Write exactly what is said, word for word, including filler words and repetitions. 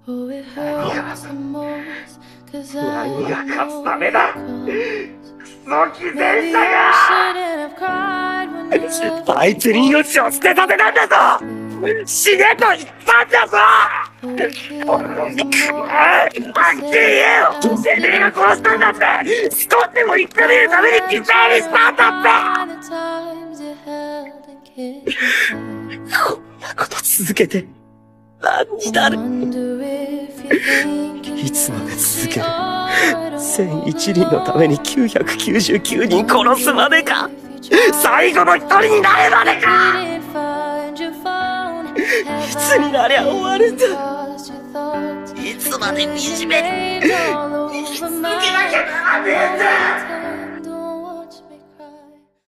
何が、何が勝つためだ。クソ偽善者が。あいつに命を捨てさせたんだぞ。死ねと言ったんだぞ。はっきり言えよ。てめえが殺したんだって。少しでも生きてみるために犠牲にしたんだって。こんなこと続けて何になる。いつまで続ける。千一人のためにきゅうひゃくきゅうじゅうきゅうにん殺すまでか。最後の一人になるまでか。いつになりゃ終わるんだ。いつまで惨めに生き続けなきゃならねえんだ。